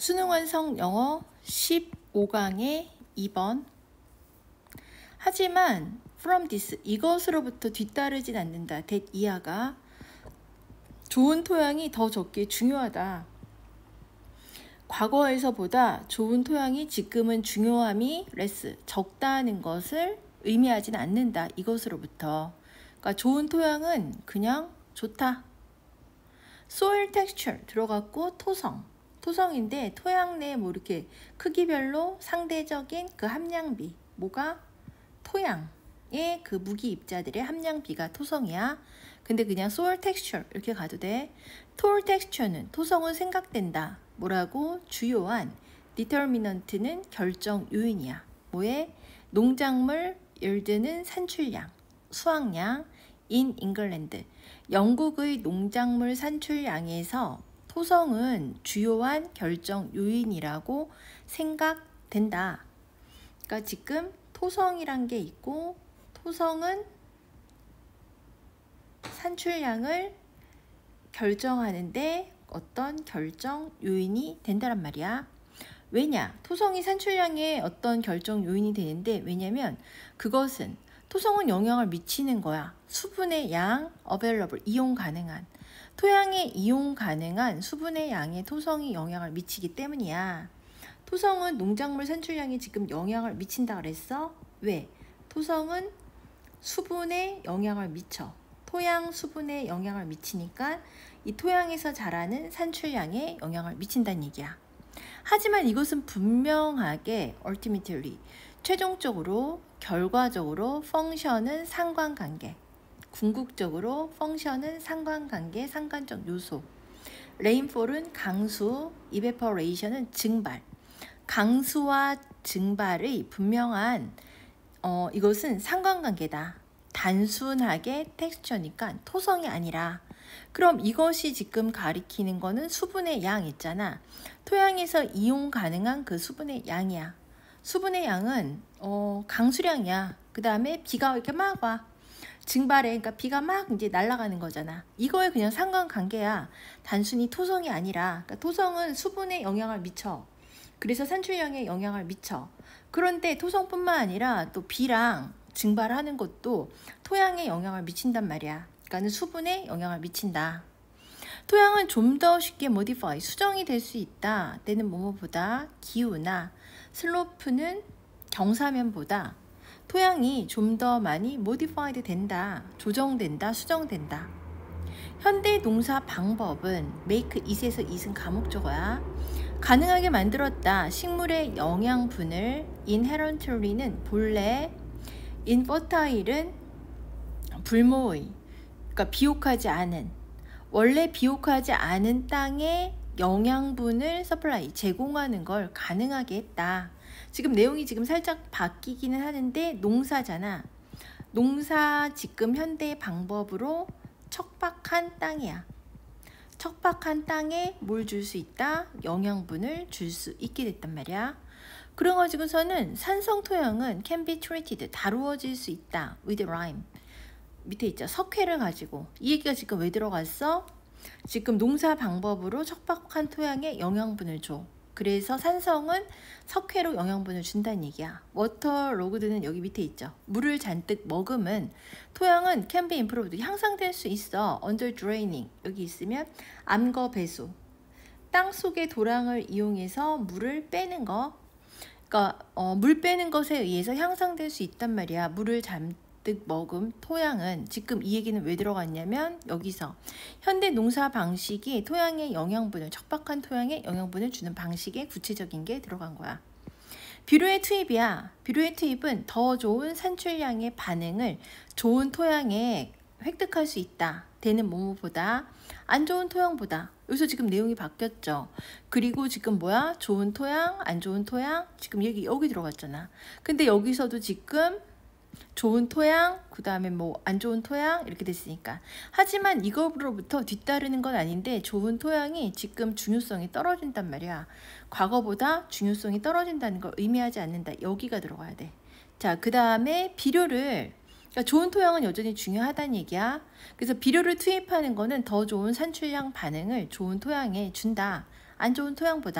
수능 완성 영어 15강의 2번. 하지만 from this, 이것으로부터 뒤따르진 않는다. that 이하가 좋은 토양이 더 적게 중요하다. 과거에서보다 좋은 토양이 지금은 중요함이 less, 적다는 것을 의미하진 않는다. 이것으로부터. 그러니까 좋은 토양은 그냥 좋다. soil texture 들어갔고 토성인데 토양 내 뭐 이렇게 크기별로 상대적인 그 함량비, 뭐가 토양의 그 무기 입자들의 함량비가 토성이야. 근데 그냥 soil texture 이렇게 가도 돼. soil texture는 토성은 생각된다. 뭐라고? 주요한 determinant는 결정 요인이야. 뭐에? 농작물 yield는 산출량, 수확량 in England, 영국의 농작물 산출량에서 토성은 주요한 결정 요인이라고 생각된다. 그러니까 지금 토성이란 게 있고 토성은 산출량을 결정하는데 어떤 결정 요인이 된다란 말이야. 왜냐? 토성이 산출량의 어떤 결정 요인이 되는데, 왜냐면 그것은 토성은 영향을 미치는 거야. 수분의 양, available, 이용 가능한. 토양에 이용 가능한 수분의 양에 토성이 영향을 미치기 때문이야. 토성은 농작물 산출량에 지금 영향을 미친다 그랬어? 왜? 토성은 수분에 영향을 미쳐. 토양 수분에 영향을 미치니까 이 토양에서 자라는 산출량에 영향을 미친다는 얘기야. 하지만 이것은 분명하게 ultimately, 최종적으로, 결과적으로 펑션은 상관관계, 궁극적으로 펑션은 상관관계, 상관적 요소. 레인폴은 강수, evaporation은 증발. 강수와 증발의 분명한 이것은 상관관계다. 단순하게 텍스처니까 토성이 아니라. 그럼 이것이 지금 가리키는 거는 수분의 양 있잖아. 토양에서 이용 가능한 그 수분의 양이야. 수분의 양은 강수량이야. 그 다음에 비가 이렇게 막 와. 증발해. 그러니까 비가 막 이제 날아가는 거잖아. 이거에 그냥 상관관계야. 단순히 토성이 아니라. 그러니까 토성은 수분에 영향을 미쳐. 그래서 산출량에 영향을 미쳐. 그런데 토성뿐만 아니라 또 비랑 증발하는 것도 토양에 영향을 미친단 말이야. 그러니까 수분에 영향을 미친다. 토양은 좀 더 쉽게 modify, 수정이 될 수 있다. 때는 뭐뭐보다, 기후나 슬로프는 경사면보다 토양이 좀 더 많이 modified 된다. 조정된다, 수정된다. 현대 농사 방법은 make, it에서 it은 가목적어야. 가능하게 만들었다. 식물의 영양분을 inherently는 본래, infertile은 불모의, 그러니까 비옥하지 않은, 원래 비옥하지 않은 땅에 영양분을 supply, 제공하는 걸 가능하게 했다. 지금 내용이 지금 살짝 바뀌기는 하는데 농사잖아. 농사 지금 현대 방법으로 척박한 땅이야. 척박한 땅에 뭘 줄 수 있다? 영양분을 줄 수 있게 됐단 말이야. 그래가지고서는 산성 토양은 can be treated, 다루어질 수 있다. with lime. 밑에 있죠. 석회를 가지고. 이 얘기가 지금 왜 들어갔어? 지금 농사 방법으로 척박한 토양에 영양분을 줘. 그래서 산성은 석회로 영양분을 준다는 얘기야. 워터로그드는 여기 밑에 있죠. 물을 잔뜩 머금은 토양은 can be improved, 향상될 수 있어. under draining, 여기 있으면 암거 배수. 땅 속의 도랑을 이용해서 물을 빼는 거. 그러니까 물 빼는 것에 의해서 향상될 수 있단 말이야. 물을 잔뜩 머금 토양은. 지금 이 얘기는 왜 들어갔냐면 여기서 현대 농사 방식이 토양에 영양분을, 척박한 토양에 영양분을 주는 방식의 구체적인 게 들어간 거야. 비료의 투입이야. 비료의 투입은 더 좋은 산출량의 반응을 좋은 토양에 획득할 수 있다. 되는 뭐뭐보다, 안 좋은 토양보다. 여기서 지금 내용이 바뀌었죠. 그리고 지금 뭐야? 좋은 토양, 안 좋은 토양. 지금 여기 들어갔잖아. 근데 여기서도 지금 좋은 토양, 그 다음에 뭐 안 좋은 토양 이렇게 됐으니까. 하지만 이거로부터 뒤따르는 건 아닌데 좋은 토양이 지금 중요성이 떨어진단 말이야. 과거보다 중요성이 떨어진다는 걸 의미하지 않는다. 여기가 들어가야 돼. 자, 그 다음에 비료를, 그러니까 좋은 토양은 여전히 중요하다는 얘기야. 그래서 비료를 투입하는 거는 더 좋은 산출량 반응을 좋은 토양에 준다. 안 좋은 토양보다.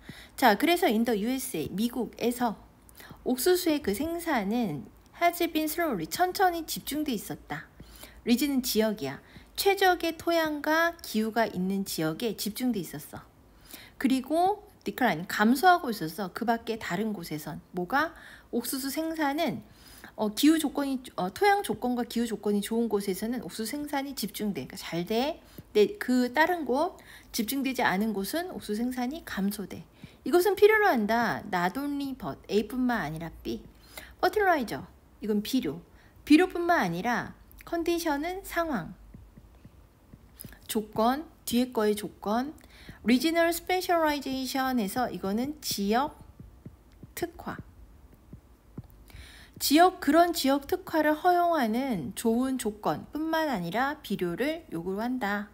자, 그래서 in the USA, 미국에서 옥수수의 그 생산은 has been slowly, 천천히 집중돼 있었다. region은 지역이야. 최적의 토양과 기후가 있는 지역에 집중돼 있었어. 그리고 decline, 감소하고 있어서 그 밖에 다른 곳에선 뭐가? 옥수수 생산은 기후 조건이 토양 조건과 기후 조건이 좋은 곳에서는 옥수수 생산이 집중돼. 그러니까 잘 돼. 근데 그 다른 곳 집중되지 않은 곳은 옥수수 생산이 감소돼. 이것은 필요로 한다. not only but A뿐만 아니라 B. fertilizer, 이건 비료. 비료뿐만 아니라 컨디션은 상황. 조건, 뒤에 거의 조건. regional specialization에서 이거는 지역 특화. 그런 지역 특화를 허용하는 좋은 조건뿐만 아니라 비료를 요구한다.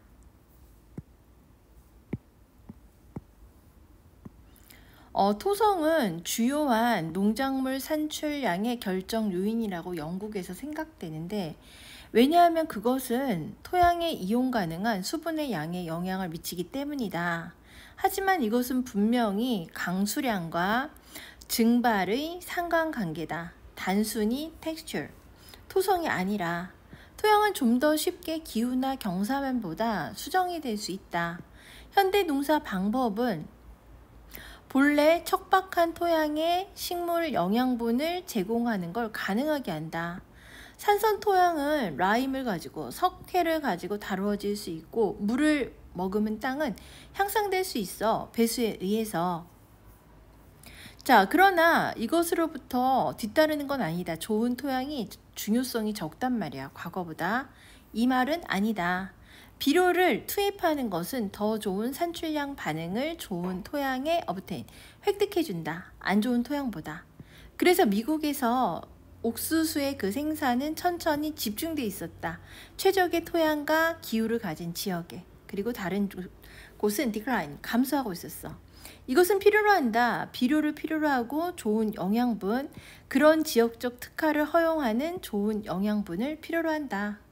토성은 주요한 농작물 산출량의 결정 요인이라고 영국에서 생각되는데, 왜냐하면 그것은 토양에 이용 가능한 수분의 양에 영향을 미치기 때문이다. 하지만 이것은 분명히 강수량과 증발의 상관관계다. 단순히 텍스처, 토성이 아니라 토양은 좀 더 쉽게 기후나 경사면보다 수정이 될 수 있다. 현대 농사 방법은 본래 척박한 토양에 식물 영양분을 제공하는 걸 가능하게 한다. 산성 토양은 라임을 가지고 석회를 가지고 다루어질 수 있고, 물을 머금은 땅은 향상될 수 있어. 배수에 의해서. 자, 그러나 이것으로부터 뒤따르는 건 아니다. 좋은 토양이 중요성이 적단 말이야, 과거보다. 이 말은 아니다. 비료를 투입하는 것은 더 좋은 산출량 반응을 좋은 토양에 획득해준다. 안 좋은 토양보다. 그래서 미국에서 옥수수의 그 생산은 천천히 집중돼 있었다. 최적의 토양과 기후를 가진 지역에. 그리고 다른 곳은 decline, 감소하고 있었어. 이것은 필요로 한다. 비료를 필요로 하고 좋은 영양분, 그런 지역적 특화를 허용하는 좋은 영양분을 필요로 한다.